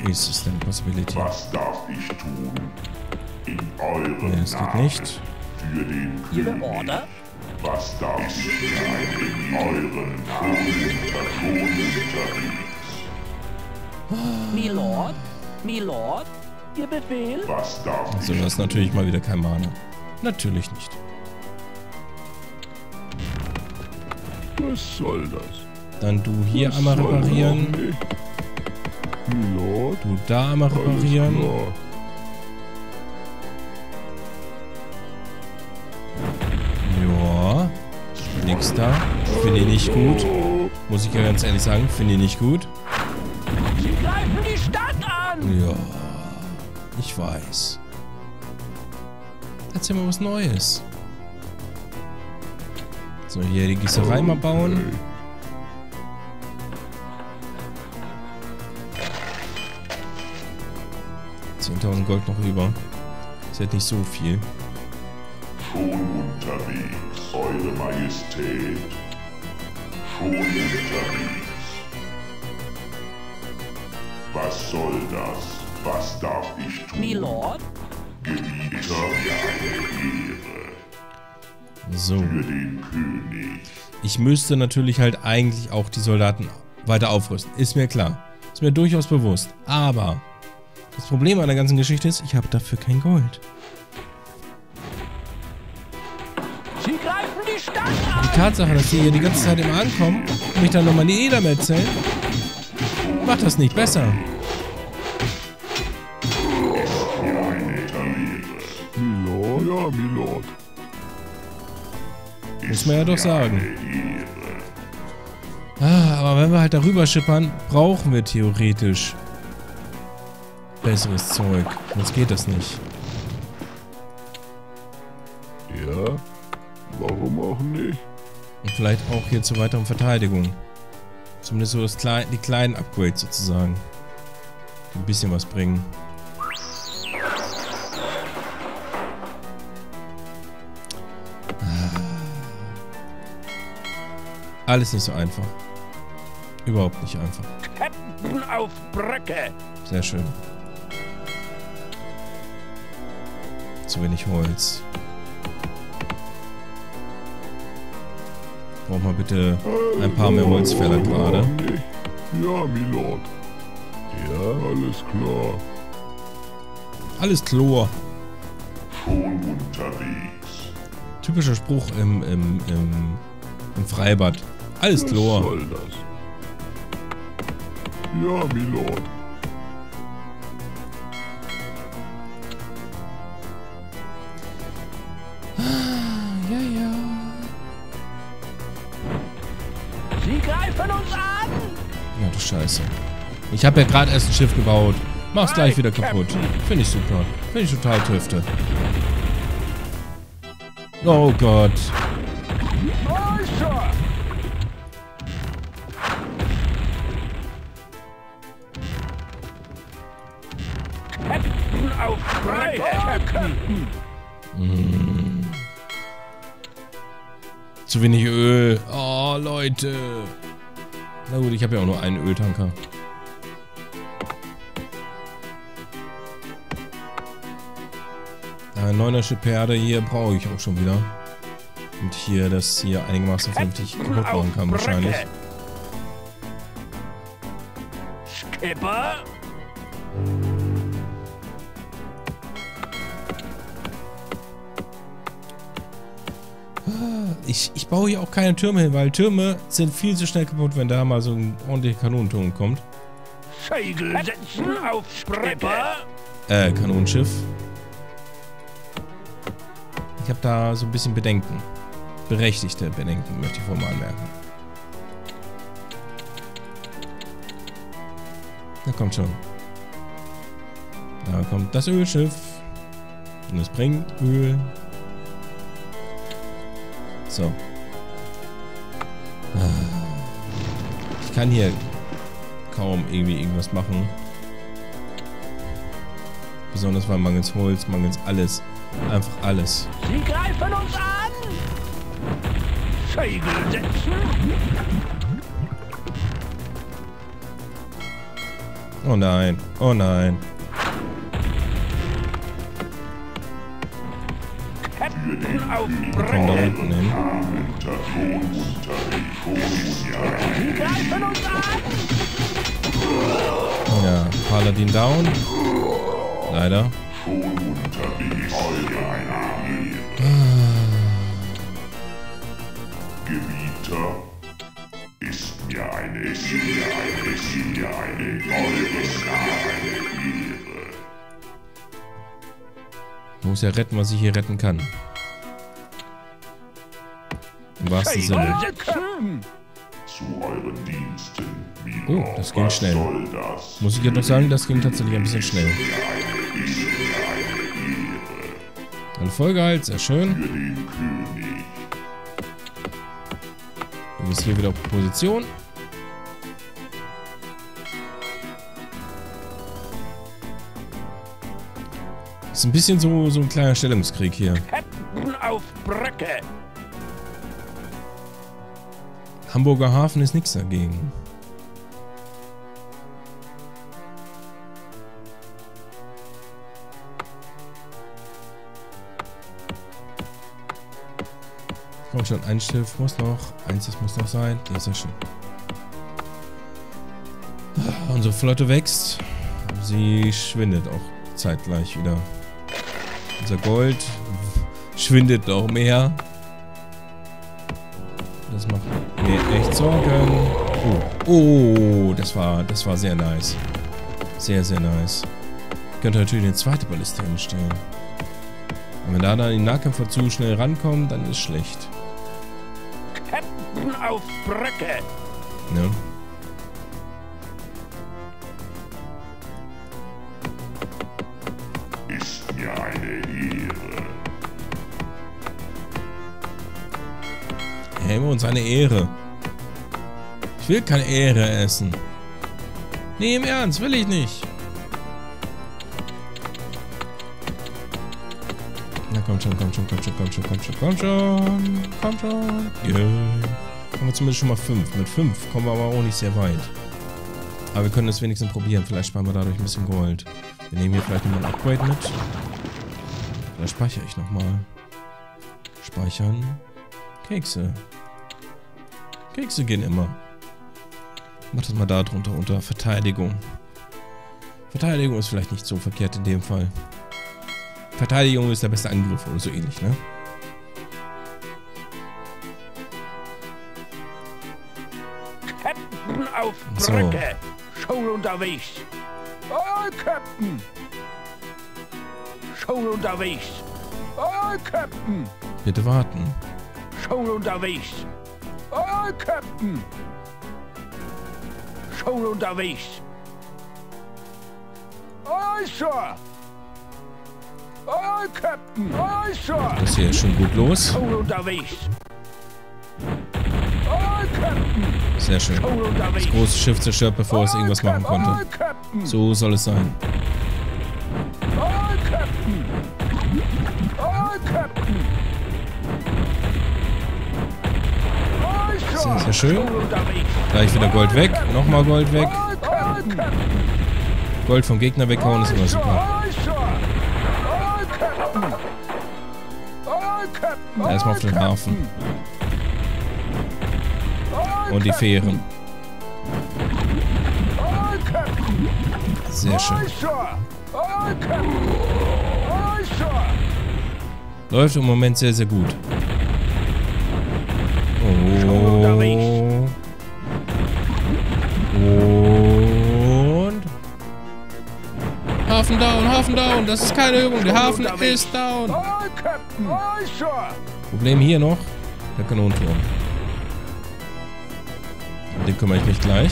Increase System Possibility. Was darf ich tun? In eurem Nee, das geht Namen. nicht. Für den Ihre König. Order? Was darf ich tun? In eurem Namen. Unterwegs. Milord? Milord? Ihr Befehl? Was darf Also ich das ist natürlich mal wieder kein Mana. Natürlich nicht. Was soll das? Dann du hier einmal Soll reparieren. doch nicht. Milord, Du da einmal alles reparieren. klar. Ja. Nix da. Finde ich nicht gut. Muss ich ja ganz ehrlich sagen. Finde ich nicht gut. Sie greifen die Stadt an! Ja. Ich weiß. Erzähl mal was Neues. So, hier die Gießerei mal bauen. 10.000 Gold noch über. Ist halt nicht so viel. Schon unterwegs, Eure Majestät. Schon unterwegs. Was soll das? Was darf ich tun? Milord? Gebieter mir eine Ehre. So. Für den König. Ich müsste natürlich halt eigentlich auch die Soldaten weiter aufrüsten. Ist mir klar. Ist mir durchaus bewusst. Aber das Problem an der ganzen Geschichte ist, ich habe dafür kein Gold. Sie greifen die Stadt an! Die Tatsache, dass die hier die ganze Zeit immer ankommen und mich dann nochmal die Edam erzählen, macht das nicht besser. Mir eine Ehre. Milord, ja, Milord. Muss man ja doch sagen. Ehre. Aber wenn wir halt darüber schippern, brauchen wir theoretisch besseres Zeug. Sonst geht das nicht. Ja, warum auch nicht? Und vielleicht auch hier zur weiteren Verteidigung. Zumindest so die kleinen Upgrades sozusagen. Die ein bisschen was bringen. Alles nicht so einfach. Überhaupt nicht einfach. Captain auf Brücke! Sehr schön. Zu wenig Holz. Braucht mal bitte ein paar mehr Holzfäller gerade. Warum nicht? Ja, Milord. Ja, alles klar. Alles Chlor. Schon unterwegs. Typischer Spruch im Freibad. Alles Was Chlor. soll das? Ja, Milord. Ja, ja. Sie greifen uns an! Ja, du Scheiße. Ich habe ja gerade erst ein Schiff gebaut. Mach's gleich wieder kaputt. Finde ich super. Finde ich total tüfte. Oh Gott. Äußer! Captain auf Brücke! Captain! Zu wenig Öl. Oh, Leute. Na gut, ich habe ja auch nur einen Öltanker. Ein 9er Schippherde hier brauche ich auch schon wieder. Und hier das hier einigermaßen vernünftig kaputt machen kann wahrscheinlich. Skipper? Ich baue hier auch keine Türme hin, weil Türme sind viel zu schnell kaputt, wenn da mal so ein ordentlicher Kanonenturm kommt. Segel setzen auf Skipper? Kanonenschiff. Ich habe da so ein bisschen Bedenken. Berechtigte Bedenken, möchte ich vorher mal anmerken. Na kommt schon. Da kommt das Ölschiff. Und es bringt Öl. So. Ich kann hier kaum irgendwie irgendwas machen. Besonders weil mangels Holz, mangels alles. Einfach alles. Sie greifen uns an! Segel setzen! Oh nein. Oh nein. Captain auf Wir kommen da Brecke. unten hin. Sie greifen uns an. Ja, Paladin down. Leider. Gebieter, ist mir eine eure Ehre. Ich muss ja retten, was ich hier retten kann. Im wahrsten Sinne. Captain. Zu euren Diensten, Oh, Milord. das ging Was schnell. soll das? Muss ich ja doch sagen, das ging tatsächlich ein bisschen schnell. Dann Vollgehalt, sehr schön. Für den König. Du bist hier wieder auf Position. Ist ein bisschen so ein kleiner Stellungskrieg hier. Captain auf Brecke. Hamburger Hafen ist nichts dagegen. Komm schon, ein Schiff muss noch. Eins, das muss noch sein. Ja, sehr schön. Unsere Flotte wächst. Sie schwindet auch zeitgleich wieder. Unser Gold schwindet noch mehr. Das macht mir echt Sorgen. Oh, das war sehr nice. Sehr, sehr nice. Ich könnte natürlich eine zweite Balliste hinstellen. Und wenn da dann die Nahkämpfer zu schnell rankommen, dann ist schlecht. Captain auf Brecke. Ne? Ist mir eine Ehre. Häme uns eine Ehre. Ich will keine Ehre essen. Nee, im Ernst, will ich nicht. Na komm schon, komm schon, komm schon, komm schon, komm schon, komm schon, komm schon. Yeah. Haben wir zumindest schon mal 5. Mit 5 kommen wir aber auch nicht sehr weit. Aber wir können es wenigstens probieren. Vielleicht sparen wir dadurch ein bisschen Gold. Wir nehmen hier vielleicht nochmal ein Upgrade mit. Oder speichere ich nochmal. Speichern. Kekse. Kekse gehen immer. Mach das mal da drunter unter Verteidigung. Verteidigung ist vielleicht nicht so verkehrt in dem Fall. Verteidigung ist der beste Angriff oder so ähnlich, ne? Captain auf So. Brecke. Schon unterwegs. Oh, Captain. Schon unterwegs. Oh, Captain. Bitte warten. Schon unterwegs. Oh, Captain. Schon unterwegs. Oh, Sir. Oh, Captain. Oh, Sir. Das hier ist schon gut los. Schon unterwegs. Oh, Captain. Sehr schön. Schon unterwegs. Das große Schiff zerstört, bevor es irgendwas machen konnte. Oh, Captain. So soll es sein. Oh, Captain. Oh, Captain. Oh, Sir. Sehr, sehr schön. Schon unterwegs. Gleich wieder Gold weg. Nochmal Gold weg. Oh, Captain. Gold vom Gegner weghauen ist immer super. Erstmal auf den Hafen. Und die Fähren. Sehr schön. Läuft im Moment sehr, sehr gut. Oh. Und Hafen down, Hafen down. Das ist keine Übung. Der Hafen ist down. Problem hier noch. Der Kanonenturm. Um den kümmere ich mich gleich.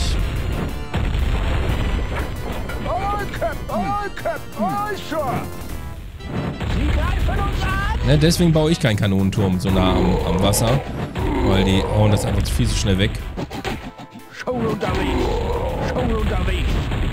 Sie greifen uns an! Ne, deswegen baue ich keinen Kanonenturm so nah am Wasser. Weil die hauen das einfach viel zu schnell weg. Schon unterwegs! Schon unterwegs!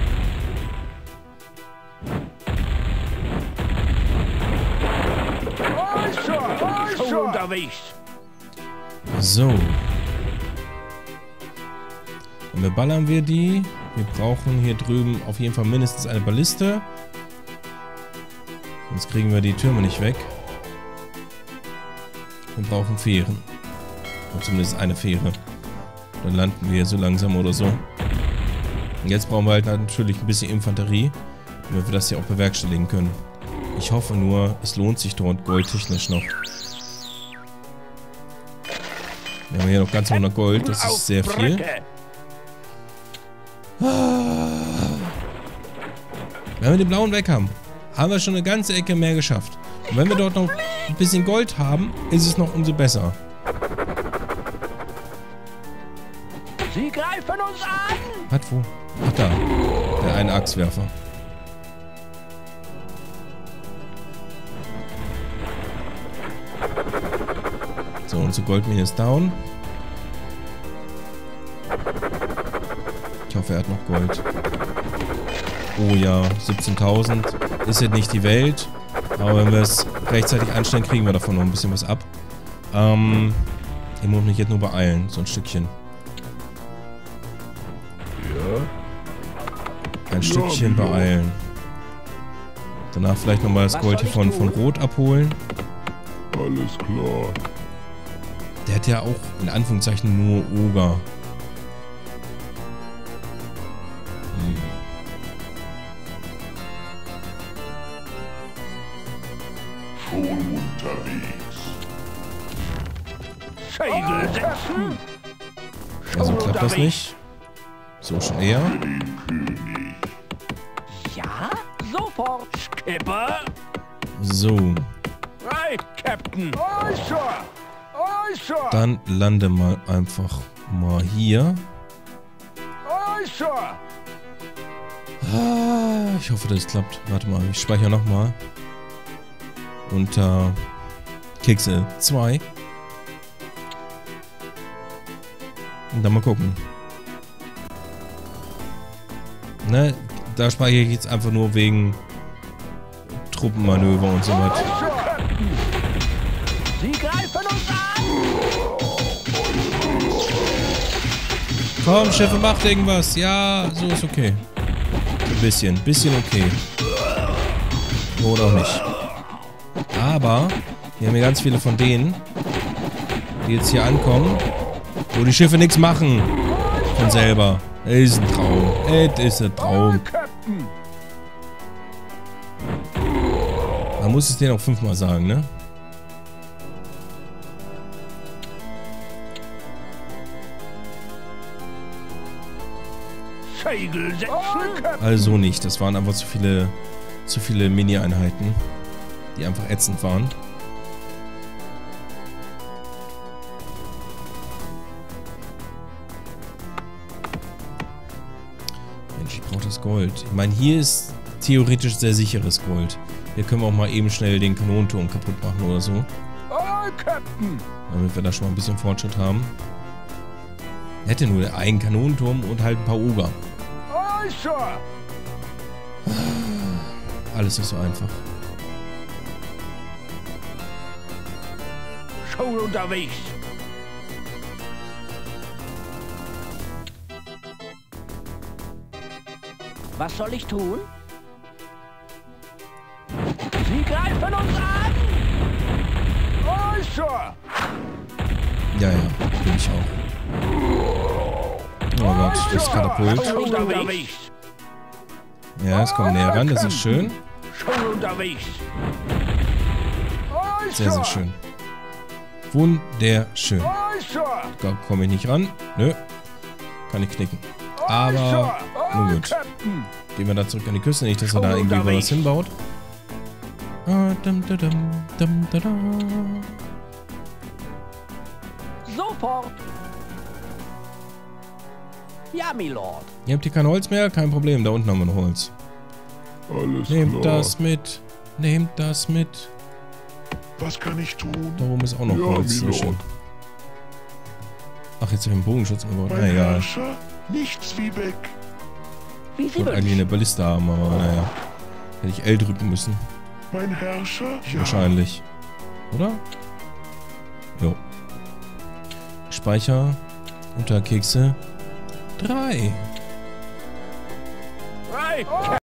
Schon unterwegs! So. Dann beballern wir die. Wir brauchen hier drüben auf jeden Fall mindestens eine Balliste. Sonst kriegen wir die Türme nicht weg. Wir brauchen Fähren. Oder zumindest eine Fähre. Dann landen wir so langsam oder so. Und jetzt brauchen wir halt natürlich ein bisschen Infanterie, damit wir das hier auch bewerkstelligen können. Ich hoffe nur, es lohnt sich dort goldtechnisch noch. Wir haben hier noch ganz 100 Gold, das ist sehr viel. Wenn wir den blauen weg haben, haben wir schon eine ganze Ecke mehr geschafft. Und wenn wir dort noch ein bisschen Gold haben, ist es noch umso besser. Sie greifen uns an! Was, wo? Ach da, der eine Axtwerfer. So, unsere Goldmine ist down. Ich hoffe, er hat noch Gold. Oh ja, 17.000. Ist jetzt nicht die Welt. Aber wenn wir es rechtzeitig anstellen, kriegen wir davon noch ein bisschen was ab. Ich muss mich jetzt nur beeilen. So ein Stückchen. Ein Stückchen beeilen. Danach vielleicht nochmal das Gold hier von Rot abholen. Alles klar. Der hat ja auch in Anführungszeichen nur Oger. Schon unterwegs. Segel setzen! Also klappt das nicht. So schon eher. Ja, sofort! Skipper! So. Right, Captain! Aye, Sir! Aye, Sir! Dann lande mal einfach mal hier. Aye, Sir! Ich hoffe, das klappt. Warte mal, ich speichere nochmal. Unter Kekse 2. Und dann mal gucken. Ne, da speichere ich jetzt einfach nur wegen Truppenmanöver und so weiter. Sie greifen uns an! Komm, Schiffe, macht irgendwas. Ja, so ist okay. Ein bisschen okay. Oder auch nicht. Aber wir haben hier ganz viele von denen, die jetzt hier ankommen, wo die Schiffe nichts machen. Von selber. Es ist ein Traum. Es ist ein Traum. Man muss es denen auch 5-mal sagen, ne? Segel setzen! Also nicht. Das waren einfach zu viele Mini-Einheiten, die einfach ätzend waren. Mensch, ich brauche das Gold. Ich meine, hier ist theoretisch sehr sicheres Gold. Hier können wir auch mal eben schnell den Kanonenturm kaputt machen oder so. Aye, Captain! Damit wir da schon mal ein bisschen Fortschritt haben. Er hätte nur einen Kanonenturm und halt ein paar Oger. Aye, Sir! Alles nicht so einfach. Schon unterwegs! Was soll ich tun? Sie greifen uns an! Aye, Sir! Ja, bin ich auch. Oh Gott, das Katapult. Schon unterwegs! Ja, es kommt näher ran, das ist schön. Schon unterwegs! Sehr, sehr schön. Wunderschön. Da komme ich nicht ran. Nö. Kann ich knicken. Aber, nun gut. Gehen wir da zurück an die Küste. Nicht, dass er da irgendwie was hinbaut. Sofort! Ja, Milord. Ihr habt hier kein Holz mehr? Kein Problem, da unten haben wir noch Holz. Alles Nehmt klar. das mit. Nehmt das mit. Was kann ich tun? Da oben ist auch noch Ja, Holz. Sehr Milord. schön. Ach, jetzt habe ich einen Bogenschutz gebaut. Mein Naja. Herrscher? Nichts wie weg. Wie Ich Sie wollte eigentlich wünschen. eine Balliste haben, aber naja. Hätte ich L drücken müssen. Mein Herrscher? Ja. Wahrscheinlich. Oder? Jo. Speicher. Unter Kekse 3. Aye,